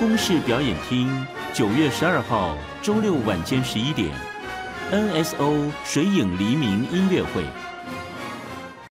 公视表演厅9月12号周六晚间11点 ，NSO 水影黎明音乐会。